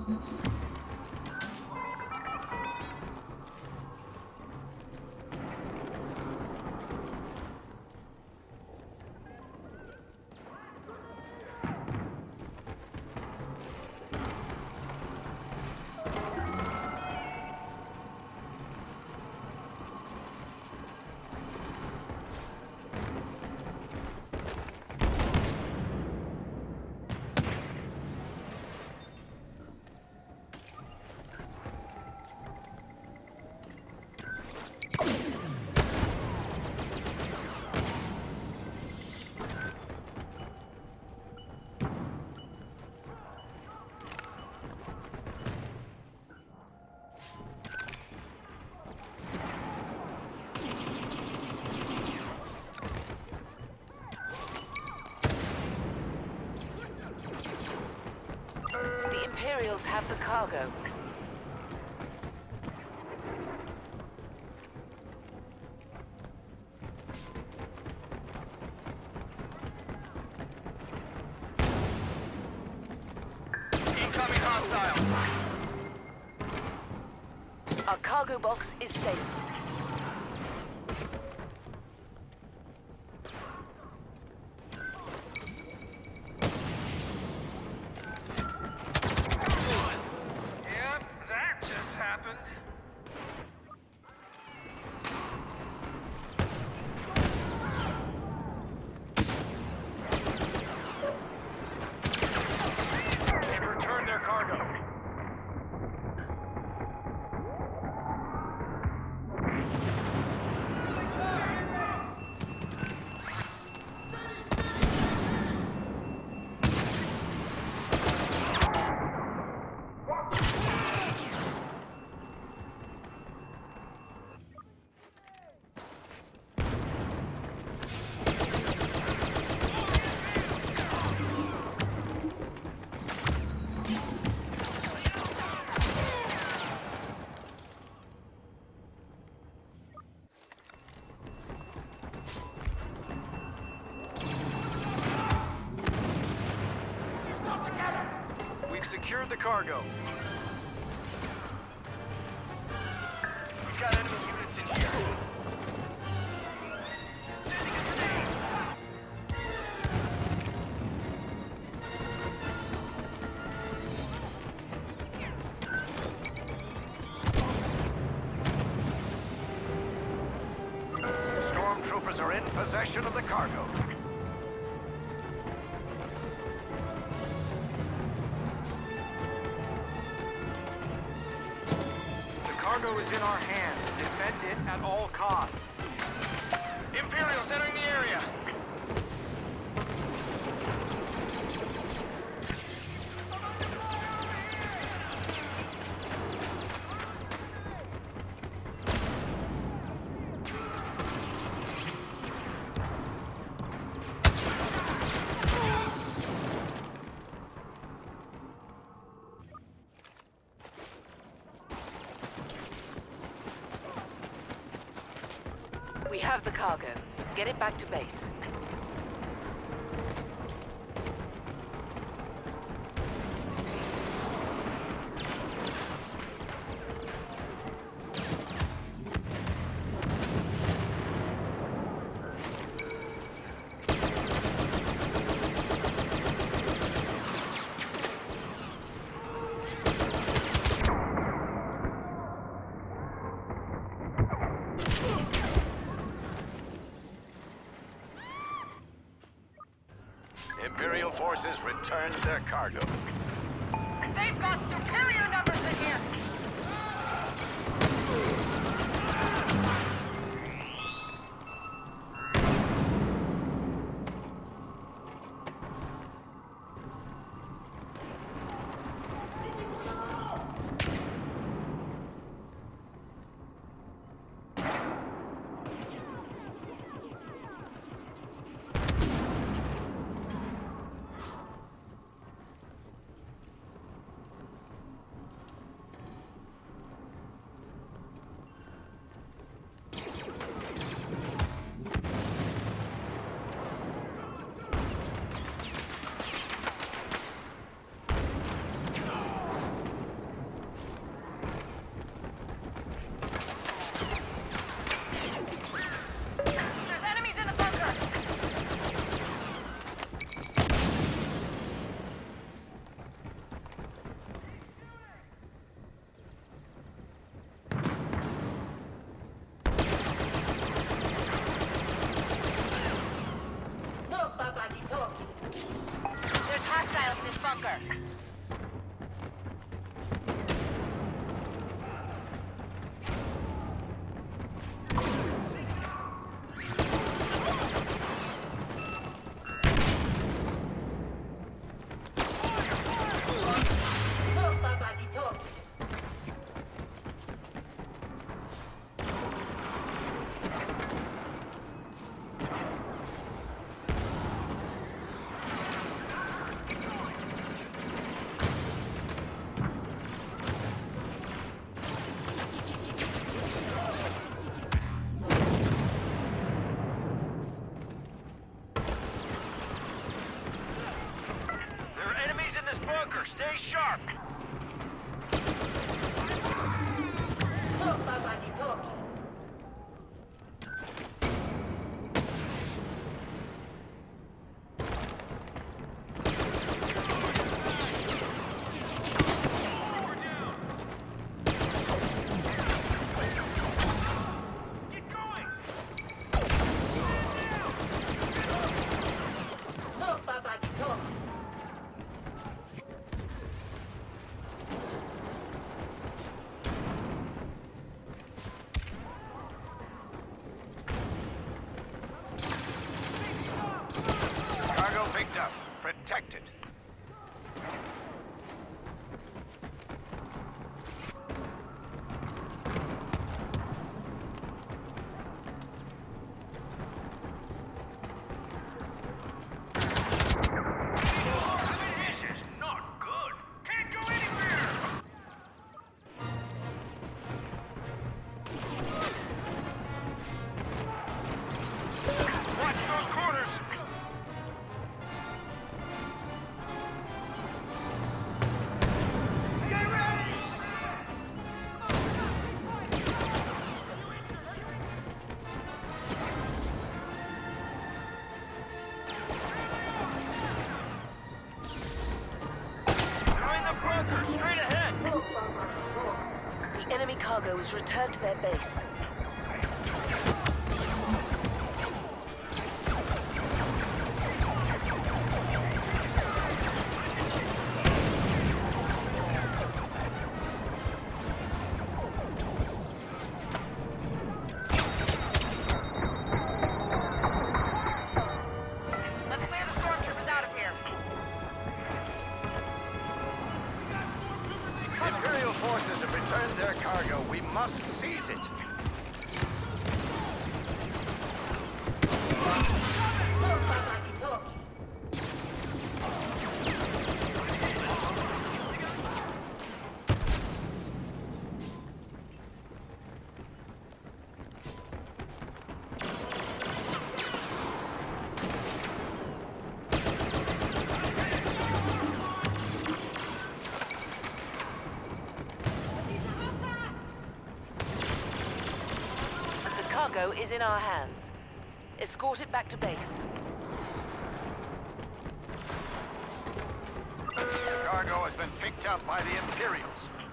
Imperials have the cargo. Incoming hostiles. Our cargo box is safe. Secured the cargo. We've got enemy units in here. Sending a grenade. Stormtroopers are in possession of the cargo. Cargo is in our hands. Defend it at all costs. Imperials entering the area. We have the cargo. Get it back to base. Imperial forces returned their cargo. They've got superior numbers in here! Stay sharp. Cargo picked up. Protected. This is not good. Can't go anywhere. Watch those corners. Get ready! Join the broker, straight ahead. The enemy cargo is returned to their base. Let's clear the stormtroopers out of here. Imperial forces have returned their cargo. We must seize it. The cargo is in our hands. Escort it back to base. The cargo has been picked up by the Imperials.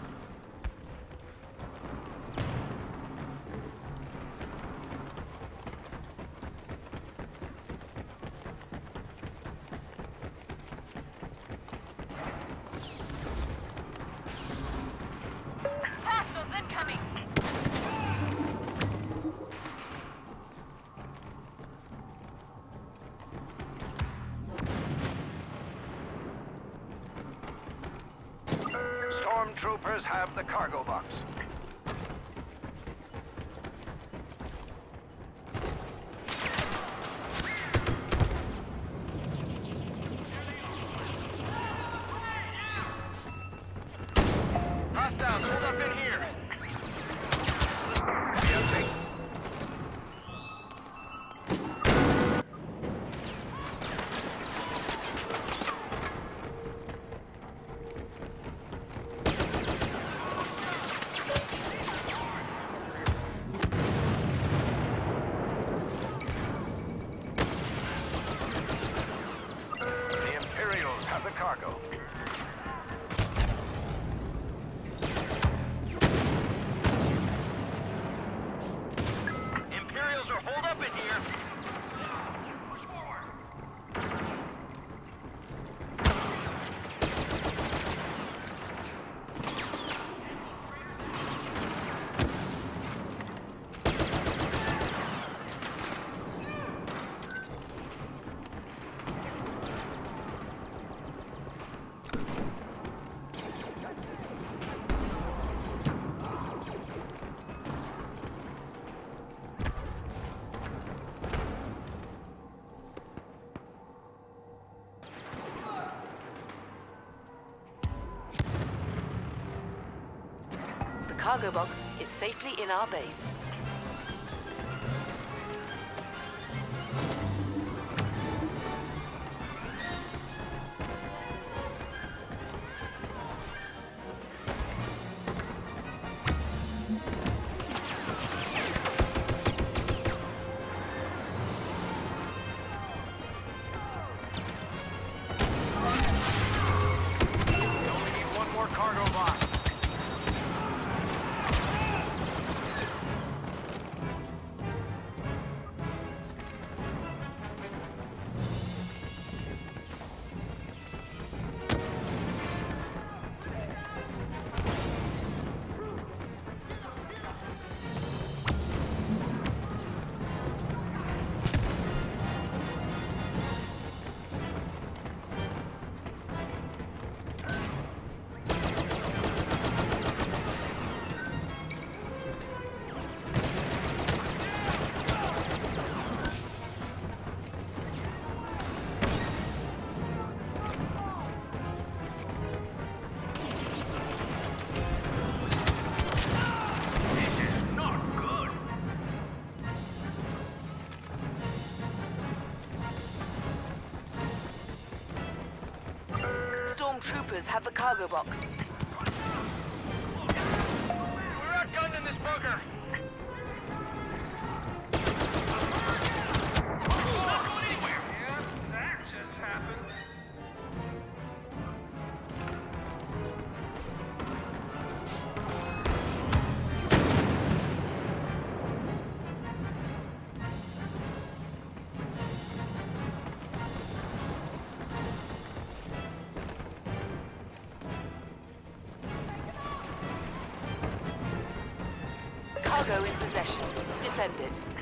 Hostiles incoming. Stormtroopers have the cargo box. Hostiles, hold up in here. Empty. The Imperials have the cargo. Imperials are holed up in here. Push forward. The cargo box is safely in our base. troopers have the cargo box. We're outgunned in this bunker. Not going anywhere. Yeah, that just happened. Cargo in possession. Defend it.